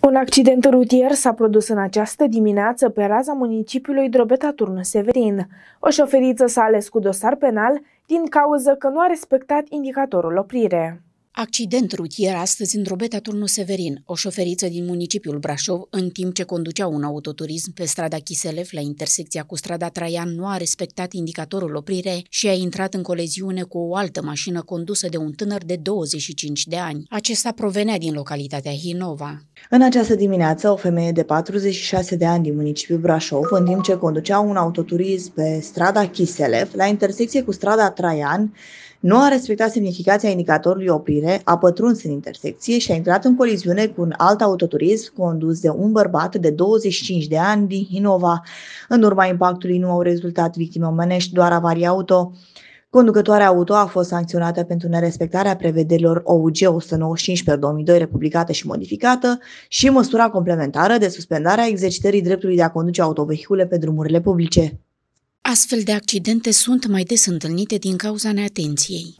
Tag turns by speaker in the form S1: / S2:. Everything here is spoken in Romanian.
S1: Un accident rutier s-a produs în această dimineață pe raza municipiului Drobeta-Turnu Severin. O șoferiță s-a ales cu dosar penal din cauză că nu a respectat indicatorul oprire.
S2: Accident rutier astăzi în Drobeta-Turnu Severin. O șoferiță din municipiul Brașov, în timp ce conducea un autoturism pe strada Chiselev la intersecția cu strada Traian, nu a respectat indicatorul oprire și a intrat în coleziune cu o altă mașină condusă de un tânăr de 25 de ani. Acesta provenea din localitatea Hinova.
S3: În această dimineață, o femeie de 46 de ani din municipiul Brașov, în timp ce conducea un autoturism pe strada Chiselev la intersecție cu strada Traian, nu a respectat semnificația indicatorului oprire, a pătruns în intersecție și a intrat în coliziune cu un alt autoturism condus de un bărbat de 25 de ani din Hinova. În urma impactului nu au rezultat victime omenești, doar avarii auto. Conducătoarea auto a fost sancționată pentru nerespectarea prevederilor OUG 195/2002 republicată și modificată și măsura complementară de suspendare a exercitării dreptului de a conduce autovehicule pe drumurile publice.
S2: Astfel de accidente sunt mai des întâlnite din cauza neatenției.